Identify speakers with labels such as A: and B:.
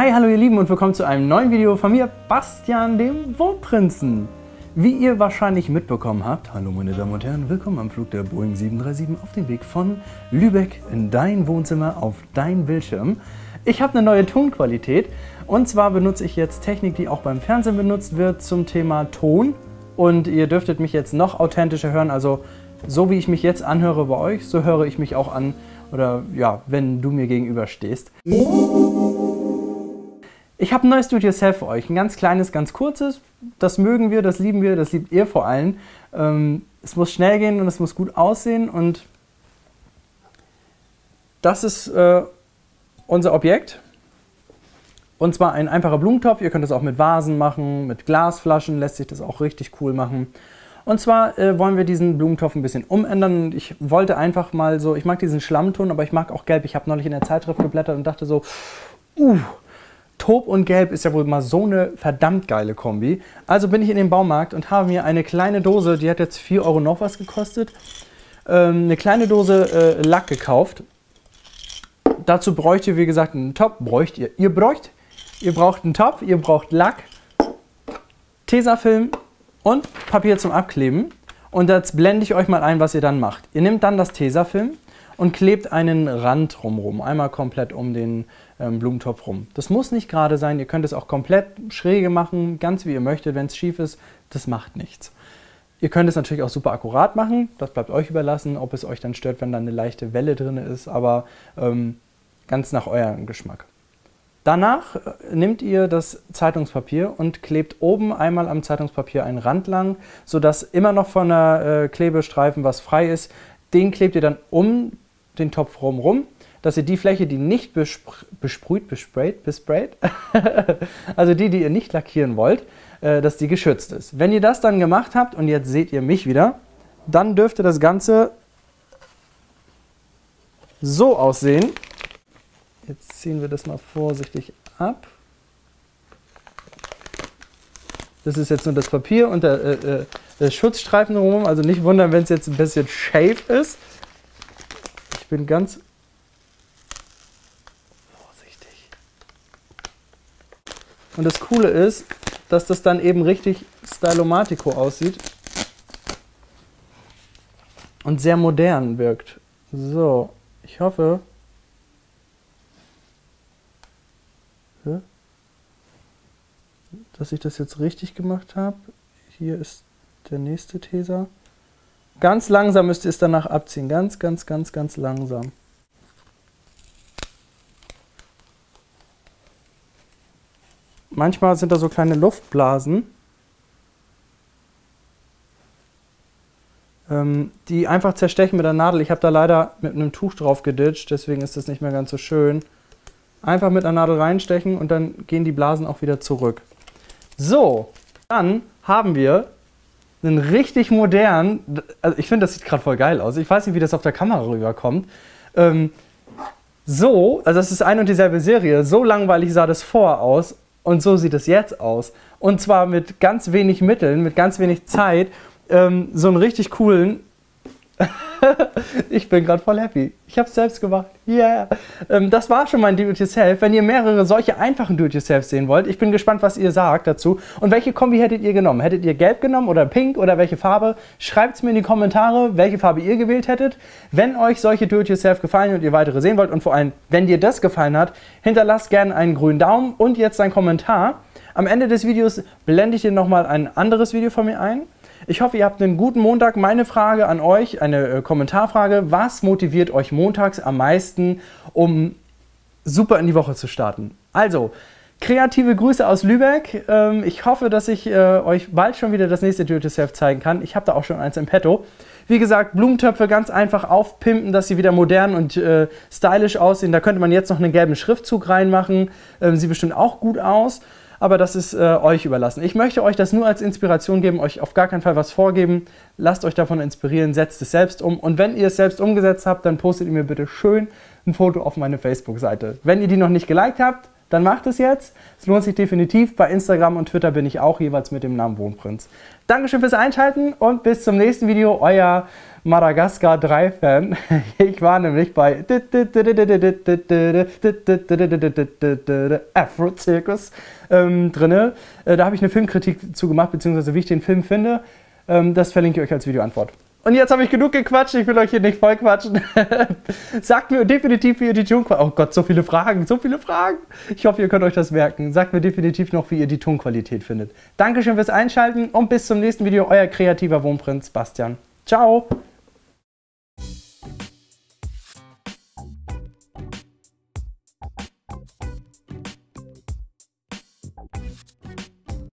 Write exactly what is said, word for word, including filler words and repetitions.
A: Hi, hallo ihr Lieben und willkommen zu einem neuen Video von mir, Bastian, dem Wohnprinzen. Wie ihr wahrscheinlich mitbekommen habt, hallo meine Damen und Herren, willkommen am Flug der Boeing sieben drei sieben auf dem Weg von Lübeck in dein Wohnzimmer auf dein Bildschirm. Ich habe eine neue Tonqualität und zwar benutze ich jetzt Technik, die auch beim Fernsehen benutzt wird zum Thema Ton. Und ihr dürftet mich jetzt noch authentischer hören, also so wie ich mich jetzt anhöre bei euch, so höre ich mich auch an, oder ja, wenn du mir gegenüber stehst. Ich habe ein neues Do-it-yourself für euch, ein ganz kleines, ganz kurzes. Das mögen wir, das lieben wir, das liebt ihr vor allem. Ähm, es muss schnell gehen und es muss gut aussehen und das ist äh, unser Objekt. Und zwar ein einfacher Blumentopf. Ihr könnt das auch mit Vasen machen, mit Glasflaschen lässt sich das auch richtig cool machen. Und zwar äh, wollen wir diesen Blumentopf ein bisschen umändern. Ich wollte einfach mal so, ich mag diesen Schlammton, aber ich mag auch Gelb. Ich habe neulich in der Zeitschrift geblättert und dachte so, uh, Taub und Gelb ist ja wohl mal so eine verdammt geile Kombi. Also bin ich in den Baumarkt und habe mir eine kleine Dose, die hat jetzt vier Euro noch was gekostet, ähm, eine kleine Dose äh, Lack gekauft. Dazu bräuchte ihr, wie gesagt, einen Topf. Bräucht ihr? Ihr bräucht, ihr braucht einen Topf, ihr braucht Lack, Tesafilm und Papier zum Abkleben. Und jetzt blende ich euch mal ein, was ihr dann macht. Ihr nehmt dann das Tesafilm und klebt einen Rand drumherum, einmal komplett um den ähm, Blumentopf rum. Das muss nicht gerade sein, ihr könnt es auch komplett schräge machen, ganz wie ihr möchtet. Wenn es schief ist, das macht nichts. Ihr könnt es natürlich auch super akkurat machen, das bleibt euch überlassen, ob es euch dann stört, wenn da eine leichte Welle drin ist, aber ähm, ganz nach eurem Geschmack. Danach nehmt ihr das Zeitungspapier und klebt oben einmal am Zeitungspapier einen Rand lang, sodass immer noch von der äh, Klebestreifen was frei ist. Den klebt ihr dann um den Topf rum, dass ihr die Fläche, die nicht bespr besprüht, besprayt, besprayt, also die, die ihr nicht lackieren wollt, äh, dass die geschützt ist. Wenn ihr das dann gemacht habt und jetzt seht ihr mich wieder, dann dürfte das Ganze so aussehen. Jetzt ziehen wir das mal vorsichtig ab. Das ist jetzt nur das Papier und der, äh, der Schutzstreifen drumherum, also nicht wundern, wenn es jetzt ein bisschen schief ist. Ich bin ganz vorsichtig. Und das Coole ist, dass das dann eben richtig Stylomatico aussieht und sehr modern wirkt. So, ich hoffe, dass ich das jetzt richtig gemacht habe. Hier ist der nächste Tesa. Ganz langsam müsst ihr es danach abziehen. Ganz, ganz, ganz, ganz langsam. Manchmal sind da so kleine Luftblasen, ähm, die einfach zerstechen mit der Nadel. Ich habe da leider mit einem Tuch drauf geditscht, deswegen ist das nicht mehr ganz so schön. Einfach mit einer Nadel reinstechen und dann gehen die Blasen auch wieder zurück. So, dann haben wir einen richtig modernen, also ich finde, das sieht gerade voll geil aus. Ich weiß nicht, wie das auf der Kamera rüberkommt. Ähm, so, also das ist eine und dieselbe Serie. So langweilig sah das vorher aus und so sieht es jetzt aus. Und zwar mit ganz wenig Mitteln, mit ganz wenig Zeit. Ähm, so einen richtig coolen... Ich bin gerade voll happy. Ich habe es selbst gemacht. Yeah. Ähm, das war schon mein Do-it-yourself. Wenn ihr mehrere solche einfachen Do-it-yourself sehen wollt, ich bin gespannt, was ihr sagt dazu. Und welche Kombi hättet ihr genommen? Hättet ihr gelb genommen oder pink oder welche Farbe? Schreibt es mir in die Kommentare, welche Farbe ihr gewählt hättet. Wenn euch solche Do-it-yourself gefallen und ihr weitere sehen wollt und vor allem, wenn dir das gefallen hat, hinterlasst gerne einen grünen Daumen und jetzt einen Kommentar. Am Ende des Videos blende ich dir nochmal ein anderes Video von mir ein. Ich hoffe, ihr habt einen guten Montag. Meine Frage an euch, eine äh, Kommentarfrage. Was motiviert euch montags am meisten, um super in die Woche zu starten? Also, kreative Grüße aus Lübeck. Ähm, ich hoffe, dass ich äh, euch bald schon wieder das nächste Do-it-yourself zeigen kann. Ich habe da auch schon eins im Petto. Wie gesagt, Blumentöpfe ganz einfach aufpimpen, dass sie wieder modern und äh, stylisch aussehen. Da könnte man jetzt noch einen gelben Schriftzug reinmachen. Ähm, sieht bestimmt auch gut aus. Aber das ist äh, euch überlassen. Ich möchte euch das nur als Inspiration geben, euch auf gar keinen Fall was vorgeben. Lasst euch davon inspirieren, setzt es selbst um. Und wenn ihr es selbst umgesetzt habt, dann postet ihr mir bitte schön ein Foto auf meine Facebook-Seite. Wenn ihr die noch nicht geliked habt, dann macht es jetzt. Es lohnt sich definitiv. Bei Instagram und Twitter bin ich auch jeweils mit dem Namen Wohnprinz. Dankeschön fürs Einschalten und bis zum nächsten Video. Euer Madagaskar drei Fan. Ich war nämlich bei Afro-Zirkus ähm, drinne. Äh, da habe ich eine Filmkritik zugemacht, beziehungsweise wie ich den Film finde. Ähm, das verlinke ich euch als Videoantwort. Und jetzt habe ich genug gequatscht, ich will euch hier nicht voll quatschen. Sagt mir definitiv, wie ihr die Tonqualität... Oh Gott, so viele Fragen, so viele Fragen. Ich hoffe, ihr könnt euch das merken. Sagt mir definitiv noch, wie ihr die Tonqualität findet. Dankeschön fürs Einschalten und bis zum nächsten Video. Euer kreativer Wohnprinz Bastian. Ciao.